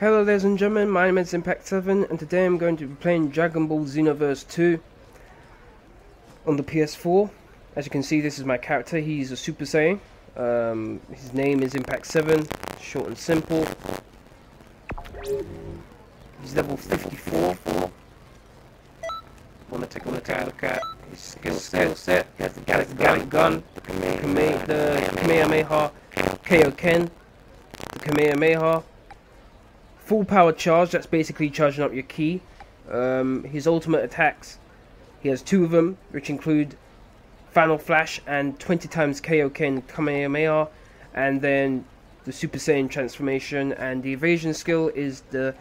Hello ladies and gentlemen, my name is Impact7 and today I'm going to be playing Dragon Ball XenoVerse 2 on the PS4. As you can see, this is my character. He's a Super Saiyan. His name is Impact7, short and simple. He's level 54. Wanna take a look at his skill set. He has the Galaxy Gun, the Kamehameha, Kaioken, the Kamehameha. Full power charge, that's basically charging up your ki. His ultimate attacks, he has 2 of them, which include Final Flash and 20 times Kaioken Kamehameha, and then the Super Saiyan transformation, and the evasion skill is the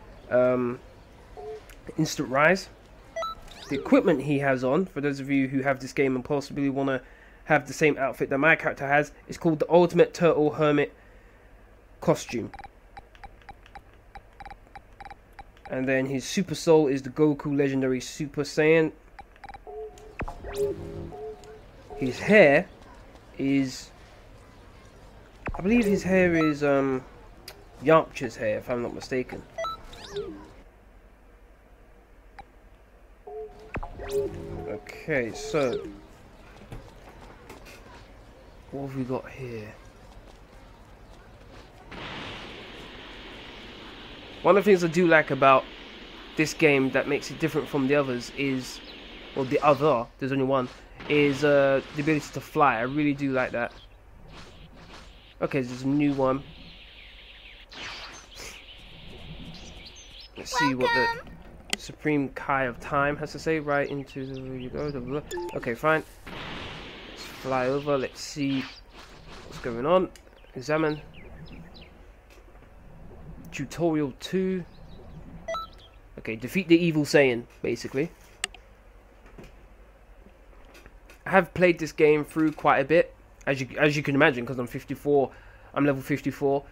Instant Rise. The equipment he has on, for those of you who have this game and possibly want to have the same outfit that my character has, is called the Ultimate Turtle Hermit costume. And then his Super Soul is the Goku Legendary Super Saiyan. His hair is, I believe his hair is Yamcha's hair, if I'm not mistaken. Okay, so what have we got here? One of the things I do like about this game that makes it different from the others is, well, there's only one, is the ability to fly. I really do like that. Okay, there's a new one. Let's see what the Supreme Kai of Time has to say. Right into the, there you go. Okay, fine. Let's fly over. Let's see what's going on. Examine. Tutorial 2. Okay, defeat the evil Saiyan, basically. I have played this game through quite a bit, as you can imagine, because I'm 54. I'm level 54.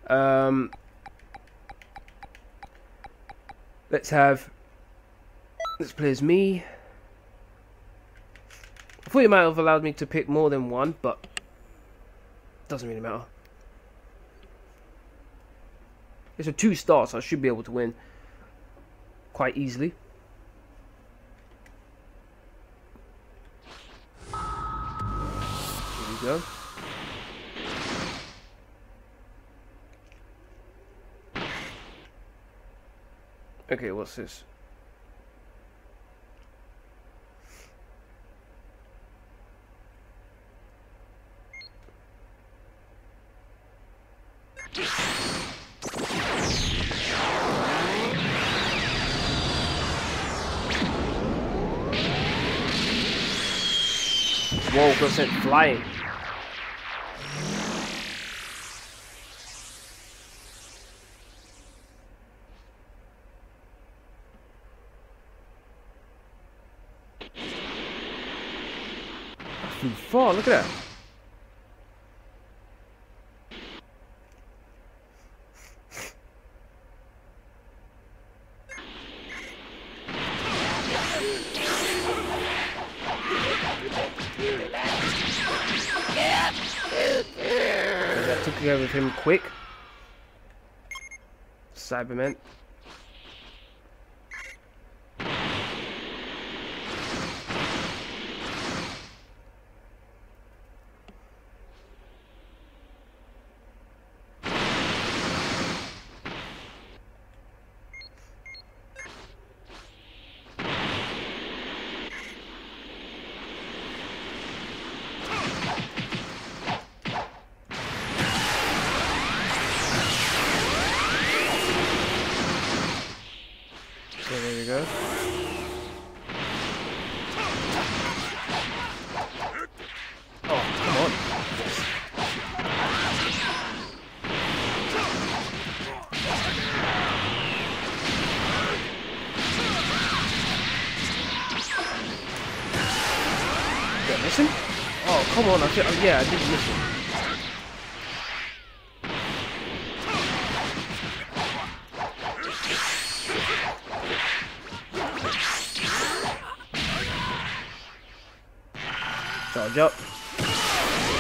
Let's play as me. I thought it might have allowed me to pick more than one, but doesn't really matter. It's a 2-star, so I should be able to win quite easily. Here we go. Okay, what's this? Whoa, got sent flying. I flew far, look at that. I took care of him quick. Cyberman. So there we go. Oh, come on. Did I miss him? Oh, come on. Yeah, I did miss him. Charge up.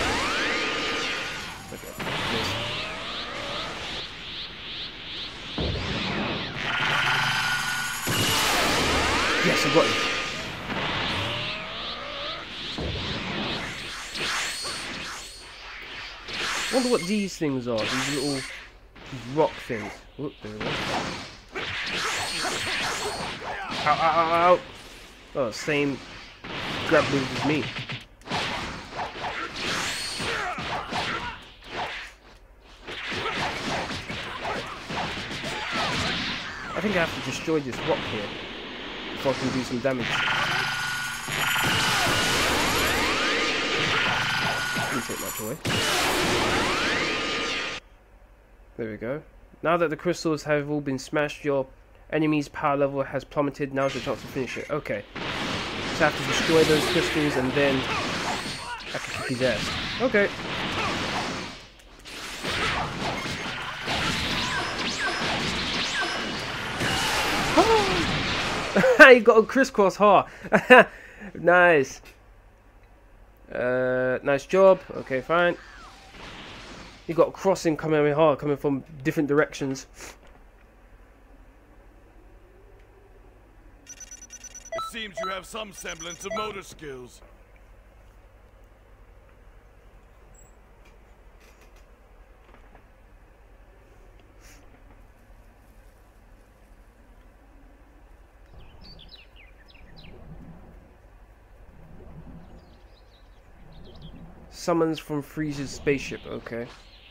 Okay. I got him. I wonder what these things are. These little rock things. Whoop, there we go. Ow, ow, ow, ow. Oh, same grab move as me. I think I have to destroy this rock here before I can do some damage. Didn't take much away. There we go. Now that the crystals have all been smashed, your enemy's power level has plummeted. Now's the chance to finish it. Okay. So I have to destroy those crystals and then I can kick his ass. Okay. You got a crisscross, huh? Nice. Nice job. Okay, fine. You got a crossing coming in hard, coming from different directions. It seems you have some semblance of motor skills. Summons from Frieza's spaceship, okay.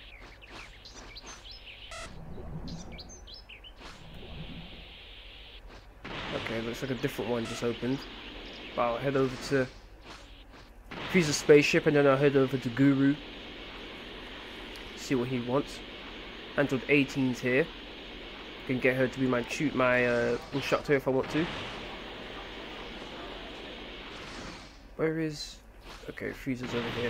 Okay, looks like a different one just opened. But I'll head over to Frieza's spaceship and then I'll head over to Guru. See what he wants. Android 18's here. Can get her to be my instructor if I want to. Where is... Okay, Frieza's over here.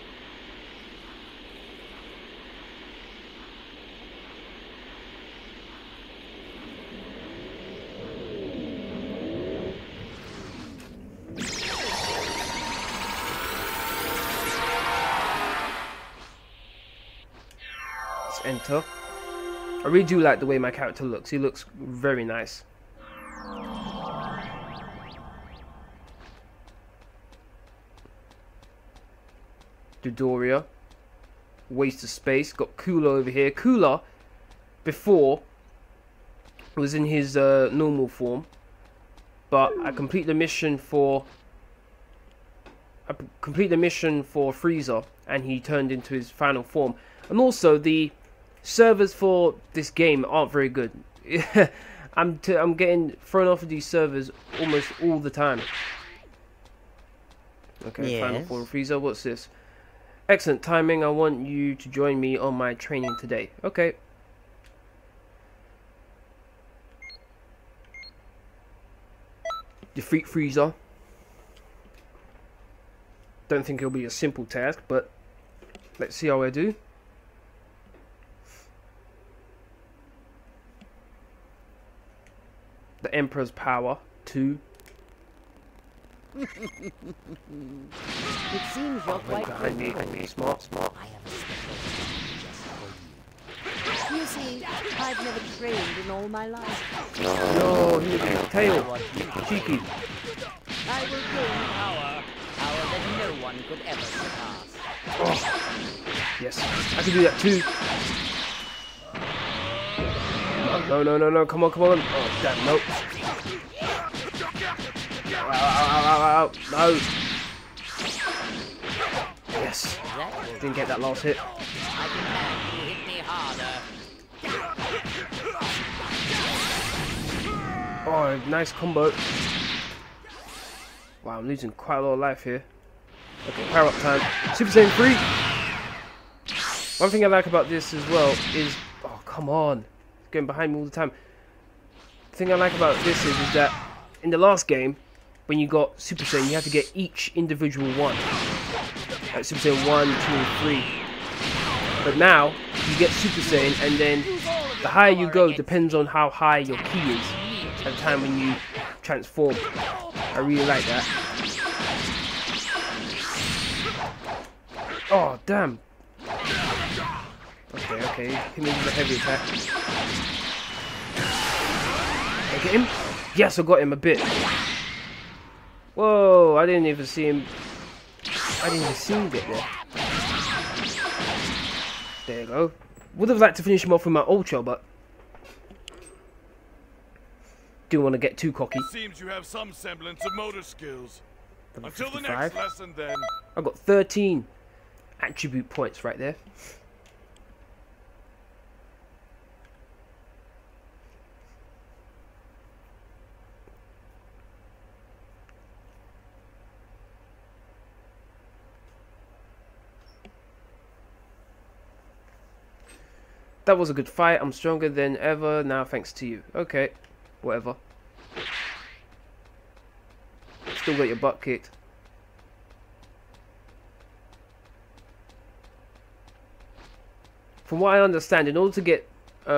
Let's enter. I really do like the way my character looks. He looks very nice. Dodoria. Waste of space. Got Cooler over here. Cooler, before, was in his normal form. But I complete the mission for... Frieza, and he turned into his final form. And also, the servers for this game aren't very good. I'm getting thrown off of these servers almost all the time. Okay, yes. Final form Frieza. What's this? Excellent timing. I want you to join me on my training today. Okay. Defeat Frieza. Don't think it'll be a simple task, but let's see how I do. The Emperor's Power 2. It seems you're quite behind me. Smart. I have a special just for you. You see, I've never trained in all my life. No, he has a tail. Cheeky. I will gain power that no one could ever surpass. Oh. Yes, I can do that too. No, come on. Oh, damn, nope. Ow. No. Yes. Didn't get that last hit. I demand you hit me harder. Oh, nice combo. Wow, I'm losing quite a lot of life here. Okay, power up time. Super Saiyan 3. One thing I like about this as well is... Oh, come on. It's getting behind me all the time. The thing I like about this is that in the last game, when you got Super Saiyan, you have to get each individual one. Like Super Saiyan 1, 2, and 3. But now, you get Super Saiyan, and then the higher you go depends on how high your ki is at the time when you transform. I really like that. Oh, damn. Okay. Hit me with a heavy attack. Did I get him? Yes, I got him a bit. Whoa, I didn't even see him. I didn't even see him get there. There you go. Would have liked to finish him off with my ultra, but didn't want to get too cocky. Seems you have some semblance of motor skills. Level Until the 55. next lesson, then. I got 13 attribute points right there. That was a good fight. I'm stronger than ever now thanks to you. Okay, whatever. Still got your butt kicked. From what I understand, in order to get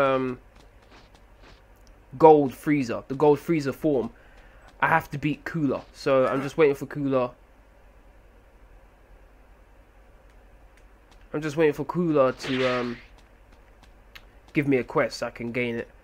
Gold Freezer, the Gold Freezer form, I have to beat Cooler. So I'm just waiting for Cooler. I'm just waiting for Cooler to give me a quest so I can gain it.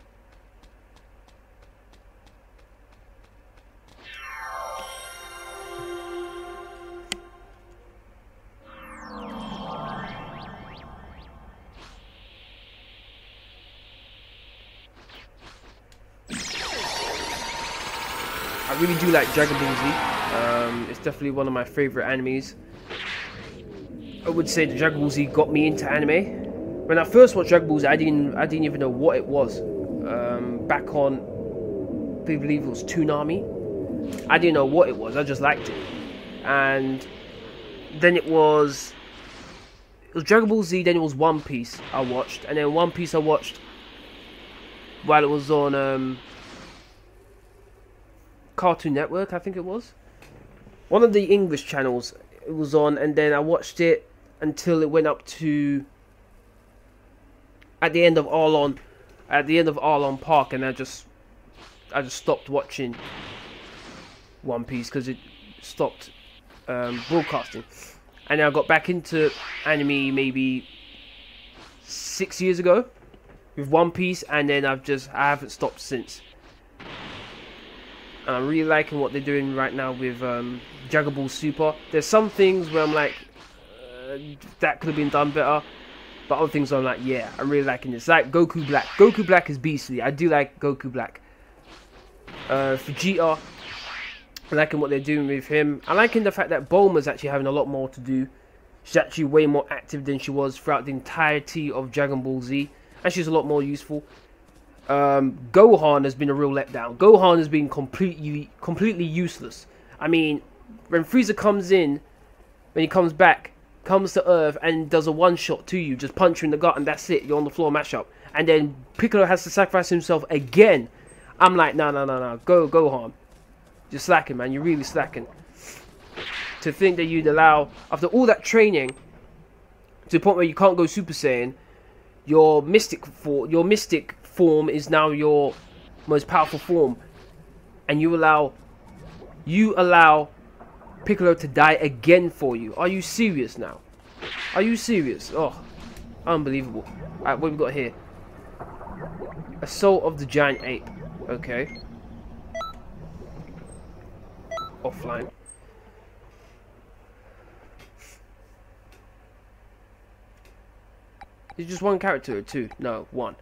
I really do like Dragon Ball Z. It's definitely one of my favorite animes. I would say that Dragon Ball Z got me into anime. When I first watched Dragon Ball Z, I didn't even know what it was. Back on, I believe it was Toonami. I didn't know what it was. I just liked it. And then it was Dragon Ball Z. Then it was One Piece. I watched, and then One Piece I watched while it was on Cartoon Network. I think it was one of the English channels. It was on, and then I watched it until it went up to at the end of Arlon Park, and I just stopped watching One Piece because it stopped broadcasting. And I got back into anime maybe 6 years ago with One Piece, and then I haven't stopped since. And I'm really liking what they're doing right now with Dragon Ball Super. There's some things where I'm like, that could have been done better. But other things I'm like, yeah, I'm really liking this. Like Goku Black. Goku Black is beastly. I do like Goku Black. Vegeta, I'm liking what they're doing with him. I'm liking the fact that Bulma's actually having a lot more to do. She's actually way more active than she was throughout the entirety of Dragon Ball Z. And she's a lot more useful. Gohan has been a real letdown. Gohan has been completely useless. I mean, when Frieza comes in, when he comes back, comes to Earth and does a one-shot to you, just punch you in the gut and that's it, you're on the floor, mash up. And then Piccolo has to sacrifice himself again. I'm like, no, Gohan. You're slacking, man, you're really slacking. To think that you'd allow, after all that training, to the point where you can't go Super Saiyan, your mystic form is now your most powerful form, and you allow Piccolo to die again for you. Are you serious now? Are you serious? Oh, unbelievable. Alright, what have we got here? Assault of the Giant Ape. Okay. Offline. Is it just one character or two? No, one.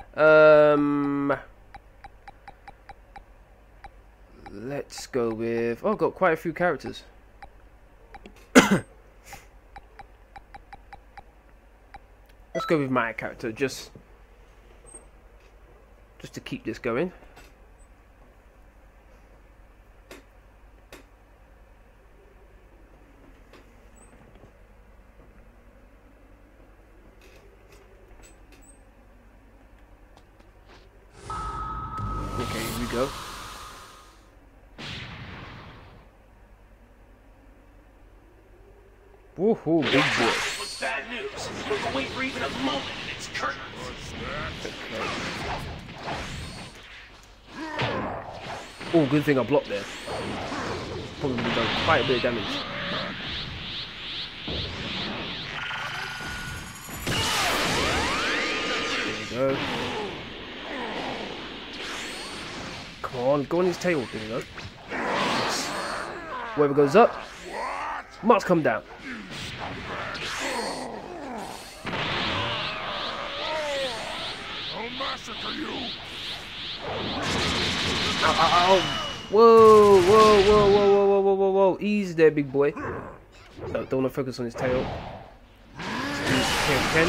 Let's go with... Oh, I've got quite a few characters. Let's go with my character, just to keep this going. Okay, here we go. Woohoo, big boy. Bad news. Don't wait for even a moment and it's curtains. Oh, good thing I blocked there. Probably done quite a bit of damage. There we go. Come on, go on his tail. There we go. Yes. Whoever goes up must come down. I'll massacre you. Ow, ow, ow. Whoa, whoa, whoa, whoa, whoa, whoa, whoa, whoa, whoa. Easy there, big boy. No, don't want to focus on his tail. Here,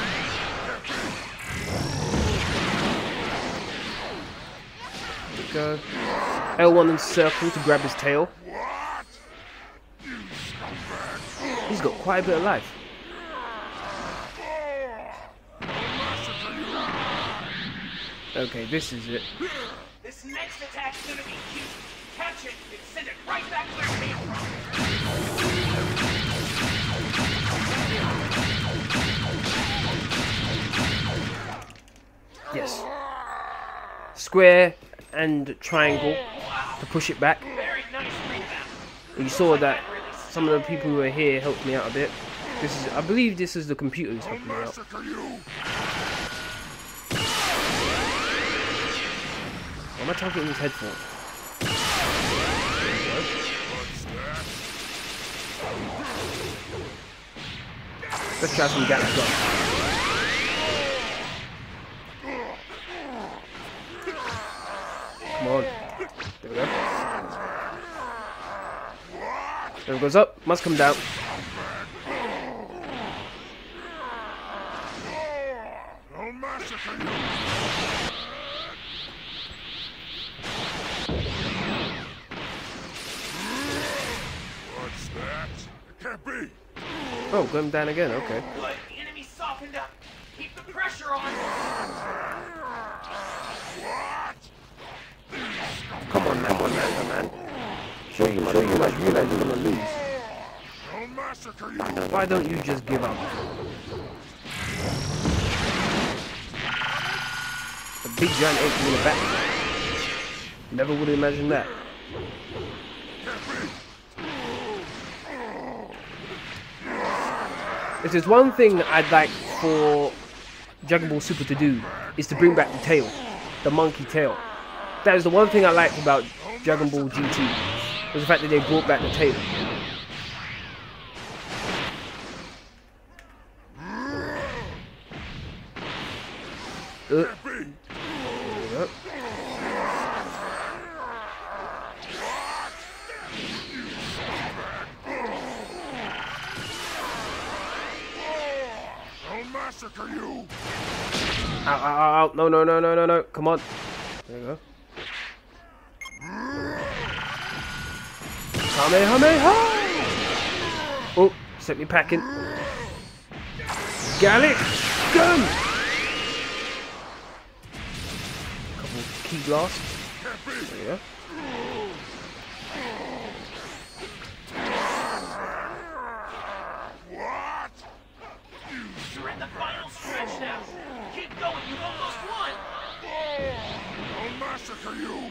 go. L1 and circle to grab his tail. He's got quite a bit of life. Okay, this is it. This next attack's gonna be cute. Catch it and send it right back where it came from. Yes. Square and triangle to push it back. Very nice rebound. You saw that some of the people who were here helped me out a bit. This is, I believe, this is the computer who's helping me out. Why am I targeting his head for? Let's try some gas gun. Come on. There we go. There it goes up. Must come down. I'll massacre you. What's that? It can't be. Oh, going down again. Okay. Good. The enemy softened up. Keep the pressure on. Come on, man. Show you much realize you're gonna lose. I'll massacre you. Why don't you just give up? A big giant ape in the back. Never would have imagined that. If there's one thing I'd like for Dragon Ball Super to do, is to bring back the tail, the monkey tail. That is the one thing I liked about Dragon Ball GT, was the fact that they brought back the tail. I'll massacre you. Ow, ow, ow, ow. No. Come on. There you go. Kamehameha! Oh, set me packing. Gallic gun! Couple key blasts. There you go. You're in the final stretch now. Keep going. You almost won. I'll massacre you.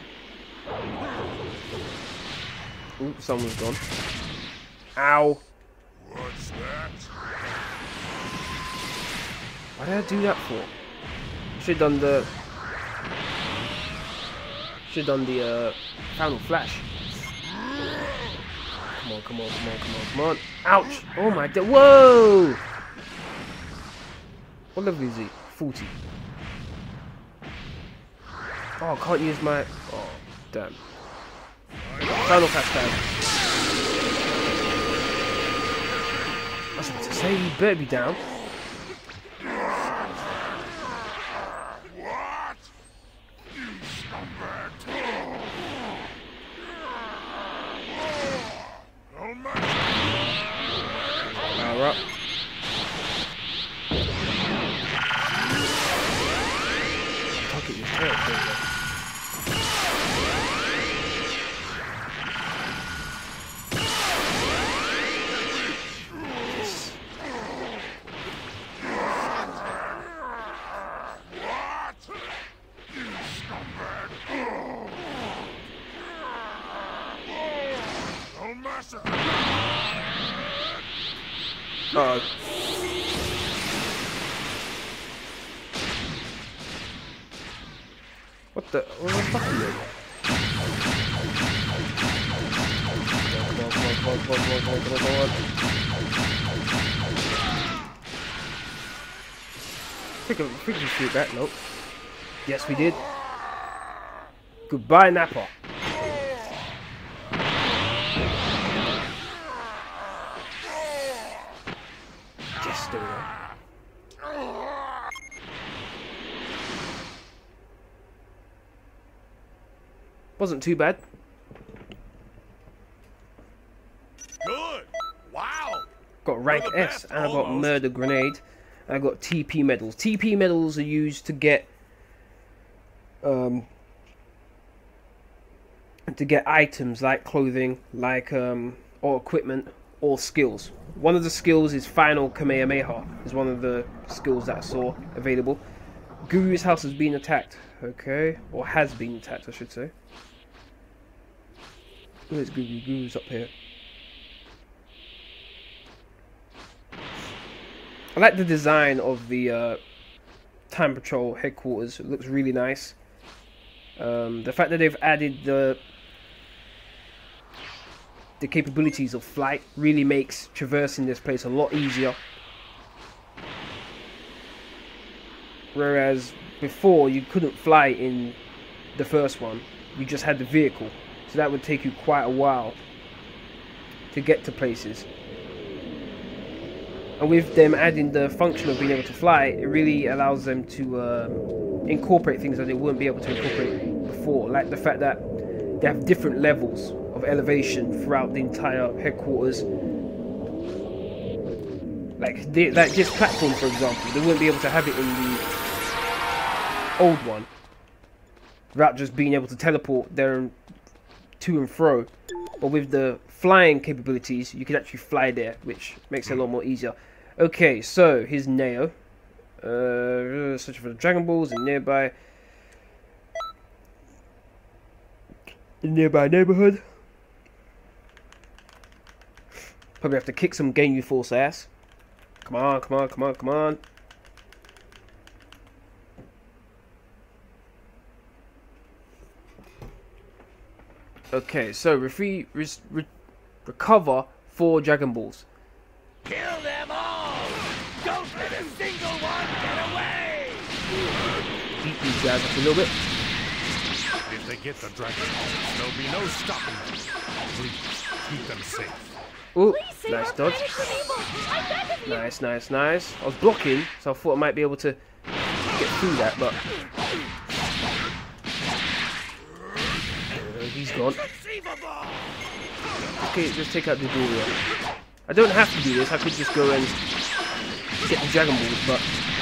Ooh, someone's gone. Ow. What's that? Why did I do that for? Should've done the final flash. Come on. Ouch! Oh my god. Whoa! What level is he? 40. Oh, I can't use my... Oh, damn. Final flash down. I was about to say, you better be down. What? You scumbag. I'll massacre you. Power up. Target your tail, there you go. Uh-oh. What the fuck are you doing? I think we shoot that. Nope. Yes, we did. Goodbye, Nappa. Yes, there we go. Wasn't too bad. Good. Wow. Got rank You're the S, best, and I got almost. murder grenade. And I got TP medals. TP medals are used to get items like clothing, like or equipment, or skills. One of the skills is Final Kamehameha. Is one of the skills that I saw available. Guru's house has been attacked. Okay, or has been attacked, I should say. Where's Guru? Guru's up here. I like the design of the Time Patrol headquarters. It looks really nice. The fact that they've added the capabilities of flight really makes traversing this place a lot easier. Whereas before you couldn't fly in the first one, you just had the vehicle. So that would take you quite a while to get to places. And with them adding the function of being able to fly, it really allows them to incorporate things that they wouldn't be able to incorporate before. Like the fact that they have different levels of elevation throughout the entire headquarters. Like this platform, for example, they wouldn't be able to have it in the old one without just being able to teleport there to and fro. But with the flying capabilities, you can actually fly there, which makes it a lot more easier. Okay, so here's Neo. Searching for the Dragon Balls in nearby neighborhood. Probably have to kick some Ginyu Force ass. Come on, come on, come on, come on. Okay, so recover 4 Dragon Balls. Kill them all! Don't let a single one get away! Beat these guys up a little bit. If they get the Dragon Balls, there'll be no stopping them. Please, keep them safe. Oh, nice dodge. Nice, nice, nice. I was blocking, so I thought I might be able to get through that, but he's gone. Okay, just take out the Doria. I don't have to do this. I could just go and get the Dragon Balls, but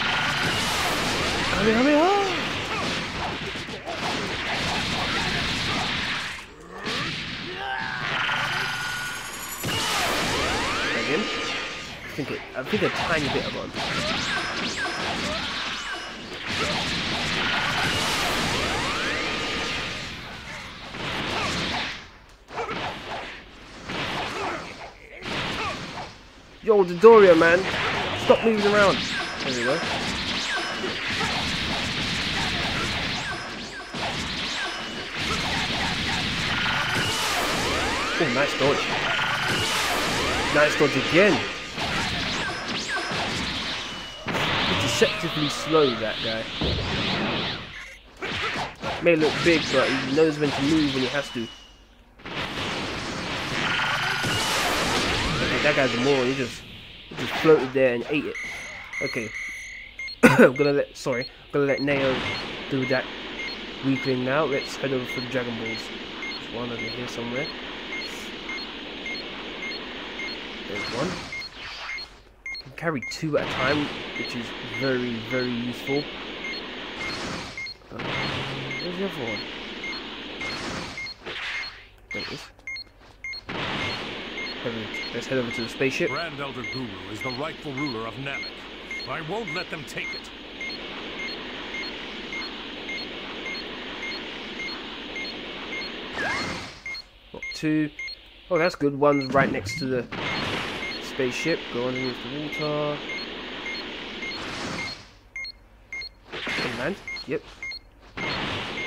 again. I think a tiny bit of on. Yo, the Doria, man. Stop moving around. There we go. Oh, nice dodge. Nice dodge again. He's deceptively slow, that guy. May look big, but he knows when to move when he has to. Okay, that guy's a moron. He just floated there and ate it. Okay. I'm gonna let Neo do that weakling now. Let's head over for the Dragon Balls. There's one over here somewhere. There's one. You can carry 2 at a time, which is very, very useful. Where's the other one? There it is. Let's head over to the spaceship. Grand Elder Guru is the rightful ruler of Namek. I won't let them take it. Got 2. Oh, that's good. One's right next to the spaceship. Go underneath the water. And land. Yep.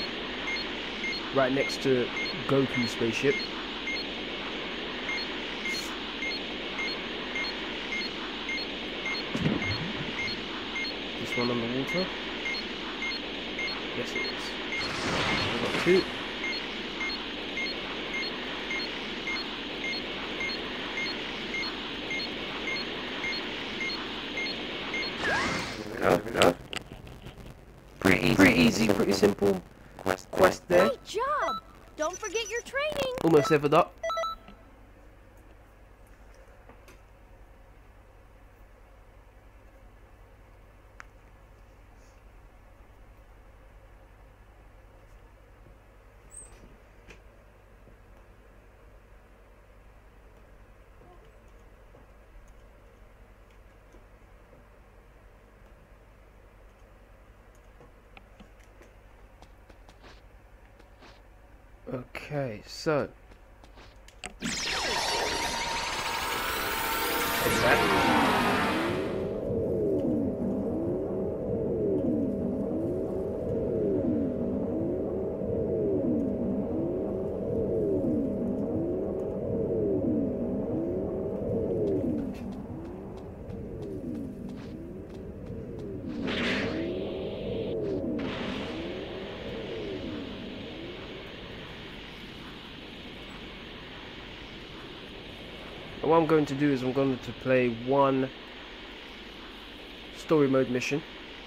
Right next to Goku's spaceship. this one underwater. Yes, it is. I've got 2. No. Pretty easy, pretty simple quest there. Great job! Don't forget your training. Almost leveled up. Okay, so what's that? What I'm going to do is I'm going to play one story mode mission.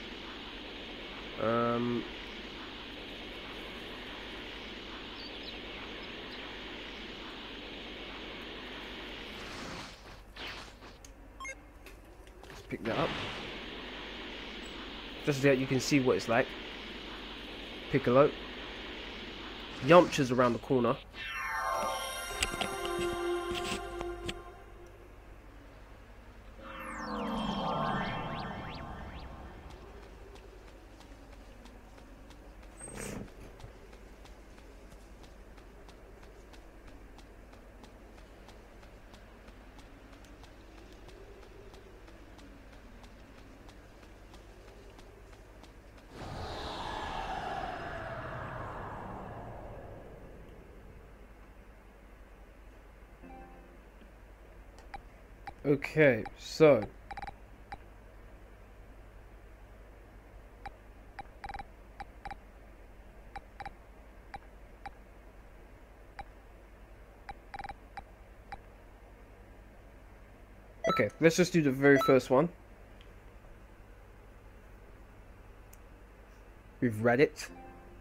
Let's pick that up. Just so that you can see what it's like. Piccolo. Yamcha's around the corner. Okay, so okay, let's just do the very first one. We've read it.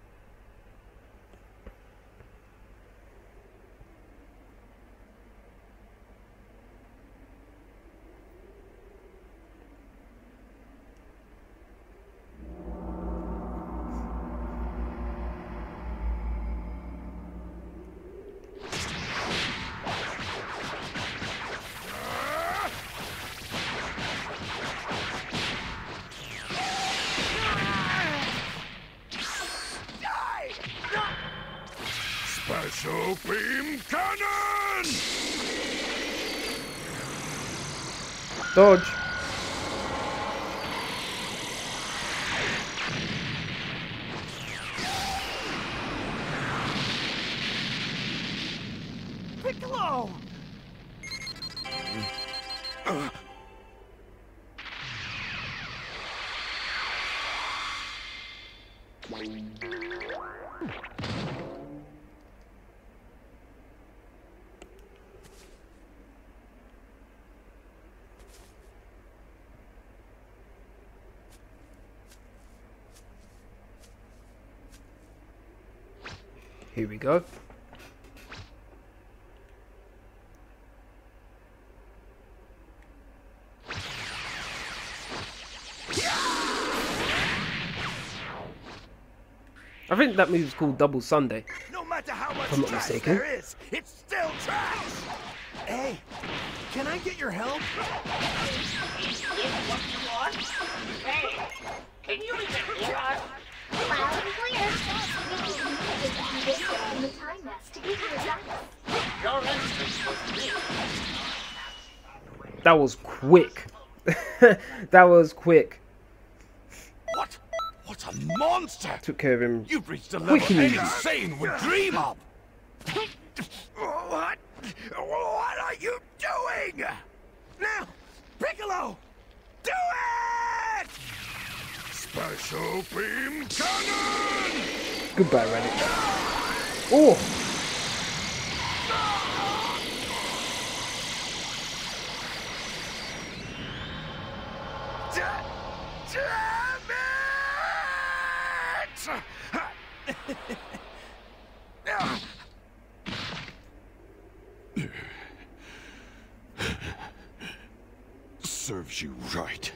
Special beam cannon! Dodge. Piccolo! Here we go. I think that move's called Double Sunday. No matter how much I'm not trash mistaken. there is, it's still trash! Hey, can I get your help? Is this what you want? Hey, can you even hear us? Loud and clear. We can use this in the time nest to give you results. Your entrance was real. That was quick. That was quick. What? What a monster! Took care of him. You've reached a level Quick and any easy. insane would dream of! What? What are you doing? Now, Piccolo! Do it! Supreme Cannon! Goodbye, Reddit. Oh! Serves you right.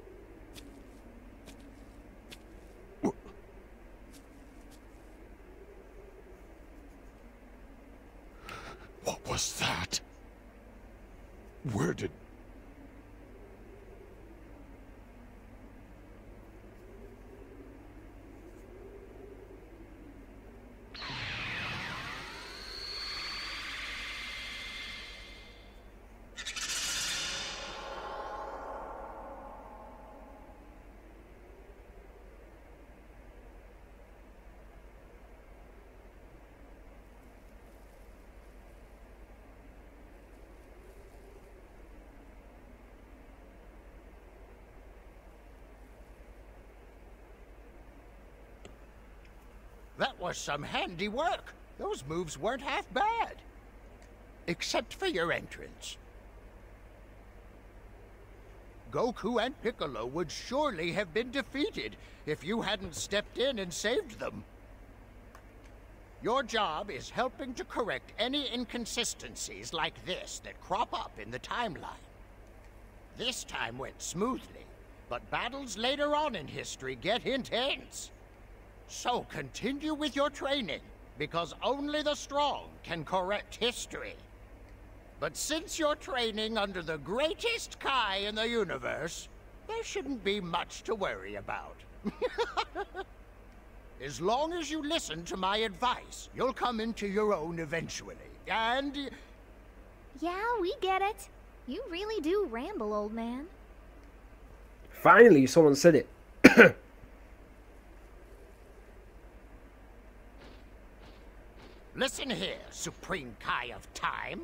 What was that? Where did... That was some handy work. Those moves weren't half bad. Except for your entrance. Goku and Piccolo would surely have been defeated if you hadn't stepped in and saved them. Your job is helping to correct any inconsistencies like this that crop up in the timeline. This time went smoothly, but battles later on in history get intense. So continue with your training, because only the strong can correct history. But since you're training under the greatest Kai in the universe, there shouldn't be much to worry about. As long as you listen to my advice, you'll come into your own eventually, and... Yeah, we get it. You really do ramble, old man. Finally, someone said it. Listen here, Supreme Kai of Time.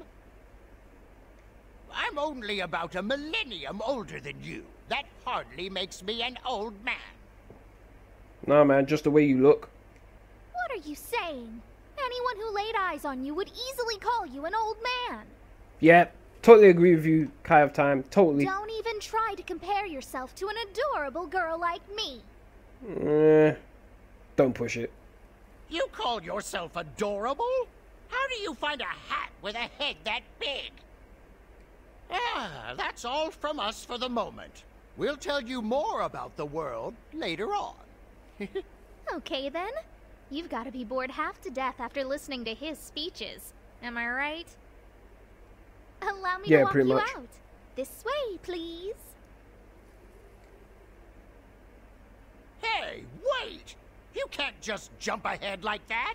I'm only about a millennium older than you. That hardly makes me an old man. Nah, man, just the way you look. What are you saying? Anyone who laid eyes on you would easily call you an old man. Yeah, totally agree with you, Kai of Time. Totally. Don't even try to compare yourself to an adorable girl like me. Don't push it. You call yourself adorable? How do you find a hat with a head that big? Ah, that's all from us for the moment. We'll tell you more about the world later on. Okay then. You've got to be bored half to death after listening to his speeches. Am I right? Allow me to walk pretty you much. out. This way, please. Hey, wait! You can't just jump ahead like that!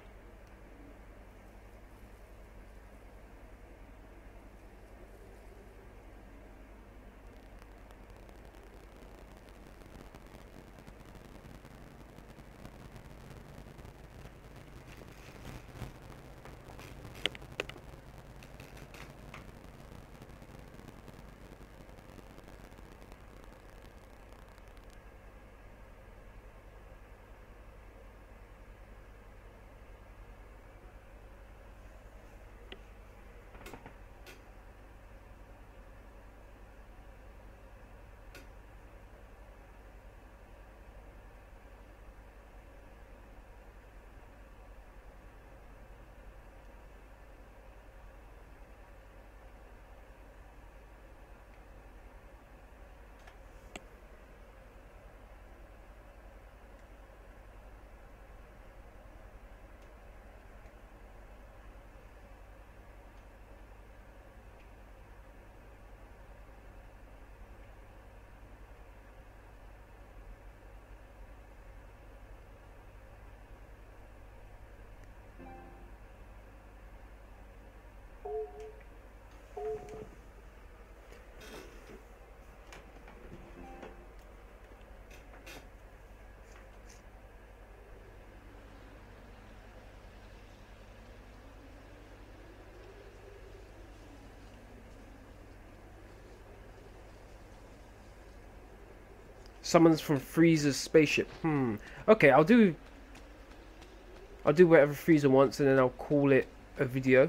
Summons from Frieza's spaceship. Okay, I'll do whatever Frieza wants, and then I'll call it a video.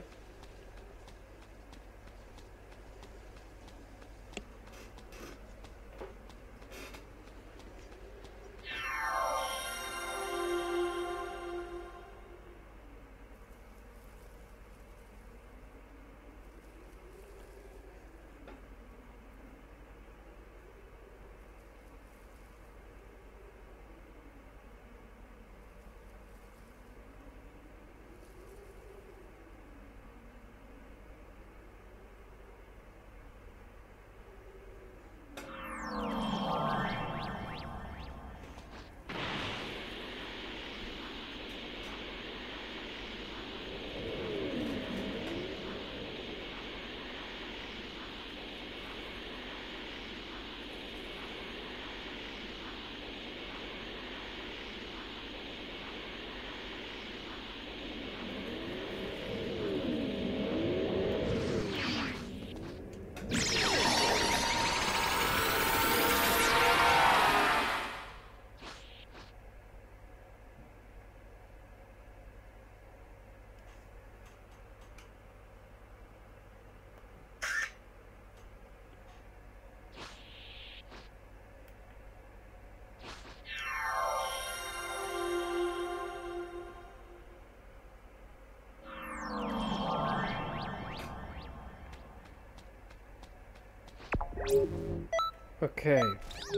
Okay.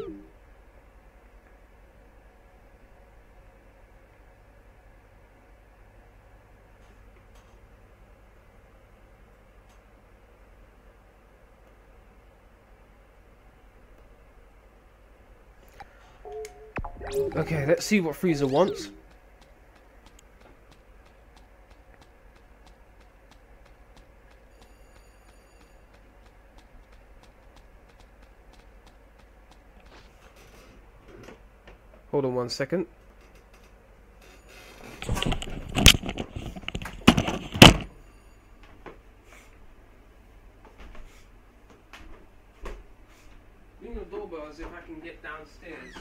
Okay, let's see what Frieza wants. Hold on 1 second. Ring the doorbell as if I can get downstairs.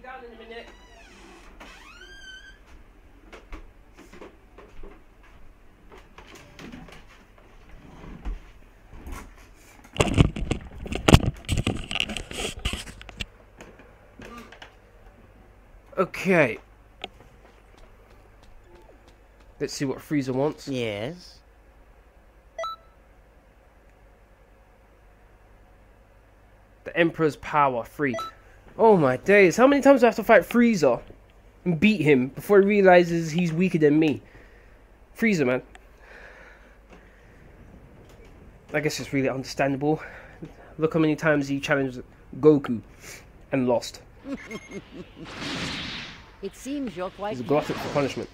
down in a minute. Okay. Let's see what Frieza wants. Yes. The Emperor's Power 3. Oh my days. How many times do I have to fight Frieza and beat him before he realizes he's weaker than me? Frieza, man. I guess it's really understandable. Look how many times he challenged Goku and lost. It seems you're quite... He's a glutton for punishment.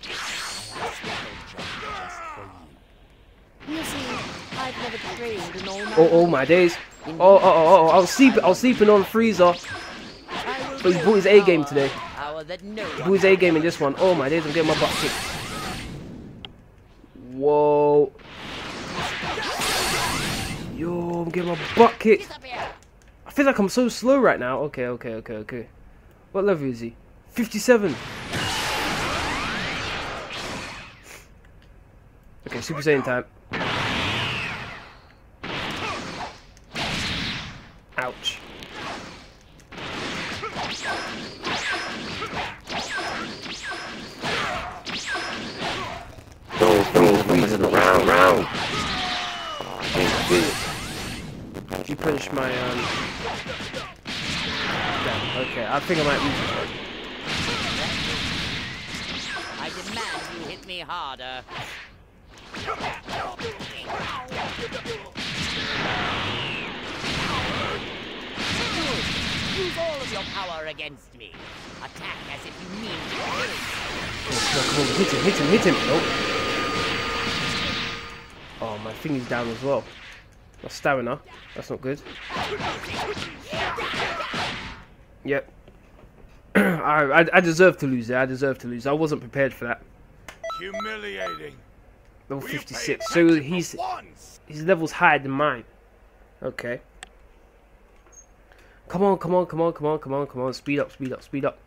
You see, I've never trained in all my... Oh my days. Oh, I was sleeping on Frieza. But he brought his A game today. He brought his A game in this one. Oh my days, I'm getting my butt kicked. Whoa. Yo, I'm getting my butt kicked. I feel like I'm so slow right now. Okay. What level is he? 57. Okay, Super Saiyan time. Ouch. Round. You punished my damn, okay, I think I might lose this one. I demand you hit me harder. Use all of your power against me. Attack as if you mean to kill. Come on, hit him. Nope. Oh, my thing is down as well. My stamina. That's not good. Yep. I deserve to lose there. I deserve to lose. I wasn't prepared for that. Humiliating. Level 56. So his level's higher than mine. Okay. Come on. Speed up.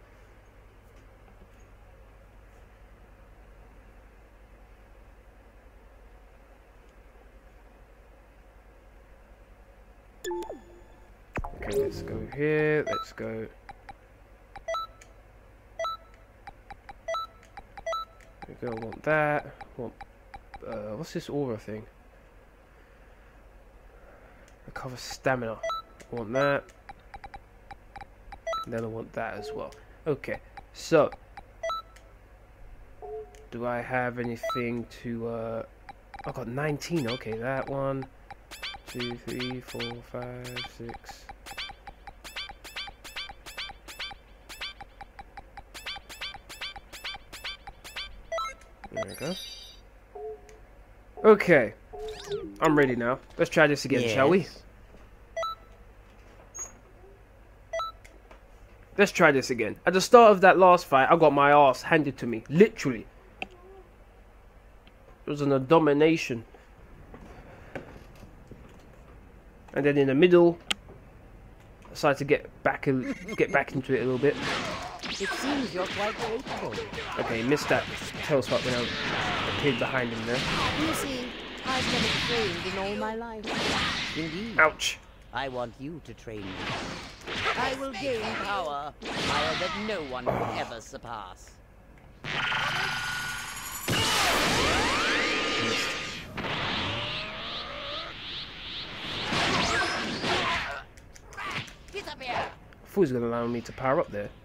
Okay, let's go here. Let's go. There we go. I want that. What's this aura thing? Recover stamina. I want that. And then I want that as well. Okay, so do I have anything to I've got 19. Okay, that 1, 2, 3, 4, 5, 6. There we go. Okay, I'm ready now. Let's try this again, shall we? Let's try this again. At the start of that last fight, I got my ass handed to me. Literally. It was an abomination. And then in the middle, I decided to get back into it a little bit. It seems you're quite capable. Okay, missed that tail spot when I appeared behind him there. You see, I've never trained in all my life. Indeed. Ouch. I want you to train me. I will gain power that no one could ever surpass. I thought he was going to allow me to power up there.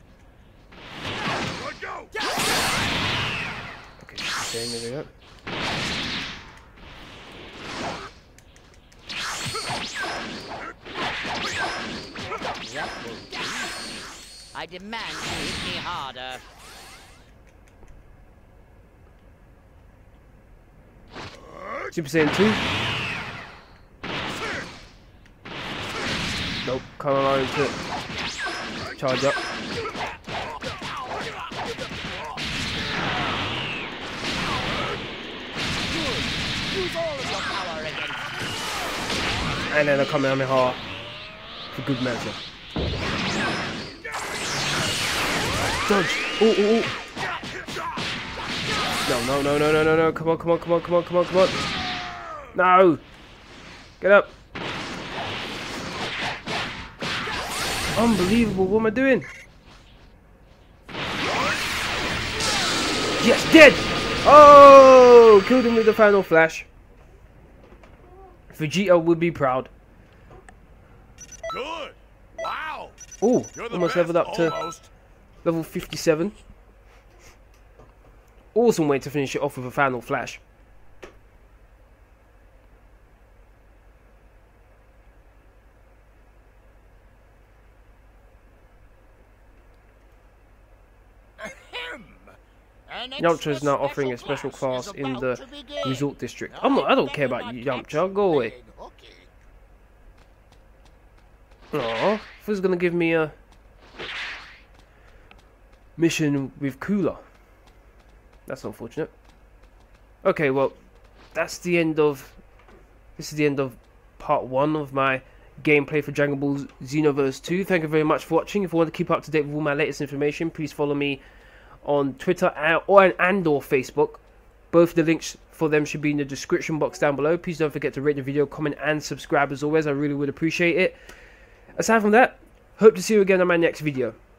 Okay, there we go. I demand you hit me harder. Super Saiyan 2. Nope, can't allow him to charge up. Use all of your power against me. And then I come in hard for good measure. Dodge. Oh, oh, oh. No, no, no, no, no, no, no. Come on, come on, come on, come on, come on, come on. No. Get up. Unbelievable. What am I doing? Yes, dead. Oh, killed him with the final flash. Vegeta would be proud. Good. Wow. Oh, You're the almost best, leveled up to almost. level 57. Awesome way to finish it off with a final flash. Yamcha is now offering a special class in the resort district. I don't care about Yamcha. Go away. Aww, who's gonna give me a mission with Cooler? That's unfortunate. Okay, well, that's the end of. This is the end of part 1 of my gameplay for Dragon Ball XenoVerse 2. Thank you very much for watching. If you want to keep up to date with all my latest information, please follow me on Twitter or Facebook. Both the links for them should be in the description box down below. Please don't forget to rate the video, comment and subscribe as always. I really would appreciate it. Aside from that, hope to see you again on my next video.